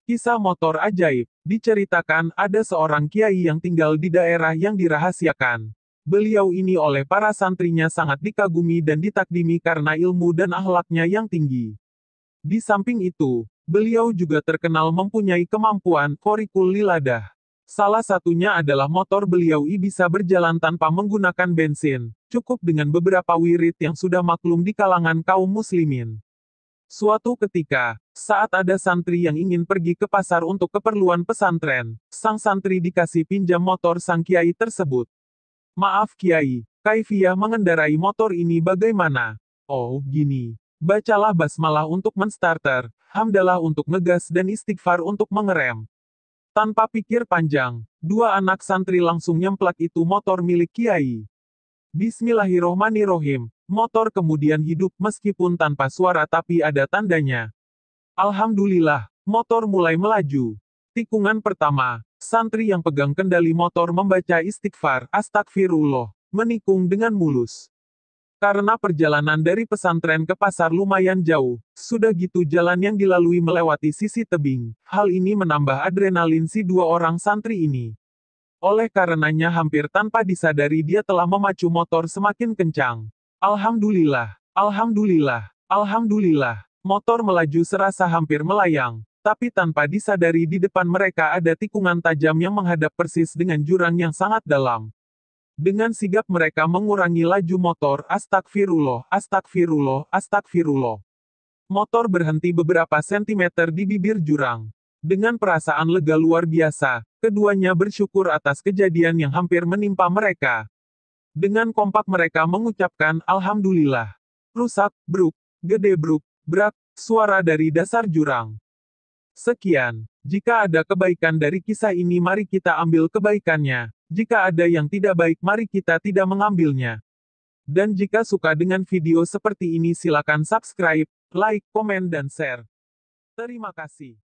Kisah motor ajaib. Diceritakan ada seorang kiai yang tinggal di daerah yang dirahasiakan. Beliau ini oleh para santrinya sangat dikagumi dan ditakdimi karena ilmu dan akhlaknya yang tinggi. Di samping itu, beliau juga terkenal mempunyai kemampuan korikul liladah. Salah satunya adalah motor beliau bisa berjalan tanpa menggunakan bensin, cukup dengan beberapa wirid yang sudah maklum di kalangan kaum muslimin. Suatu ketika, saat ada santri yang ingin pergi ke pasar untuk keperluan pesantren, sang santri dikasih pinjam motor sang kiai tersebut. Maaf kiai, kaifiyah mengendarai motor ini bagaimana? Oh, gini. Bacalah basmalah untuk menstarter, hamdalah untuk ngegas dan istighfar untuk mengerem. Tanpa pikir panjang, dua anak santri langsung nyemplak itu motor milik kiai. Bismillahirrohmanirrohim. Motor kemudian hidup meskipun tanpa suara tapi ada tandanya. Alhamdulillah, motor mulai melaju. Tikungan pertama, santri yang pegang kendali motor membaca istighfar, astagfirullah, menikung dengan mulus. Karena perjalanan dari pesantren ke pasar lumayan jauh, sudah gitu jalan yang dilalui melewati sisi tebing. Hal ini menambah adrenalin si dua orang santri ini. Oleh karenanya hampir tanpa disadari dia telah memacu motor semakin kencang. Alhamdulillah, alhamdulillah, alhamdulillah. Motor melaju serasa hampir melayang, tapi tanpa disadari di depan mereka ada tikungan tajam yang menghadap persis dengan jurang yang sangat dalam. Dengan sigap mereka mengurangi laju motor, astagfirullah, astagfirullah, astagfirullah. Motor berhenti beberapa sentimeter di bibir jurang. Dengan perasaan lega luar biasa, keduanya bersyukur atas kejadian yang hampir menimpa mereka. Dengan kompak mereka mengucapkan Alhamdulillah. Rusak, bruk, gede bruk, brak, suara dari dasar jurang. Sekian. Jika ada kebaikan dari kisah ini mari kita ambil kebaikannya. Jika ada yang tidak baik mari kita tidak mengambilnya. Dan jika suka dengan video seperti ini silakan subscribe, like, komen dan share. Terima kasih.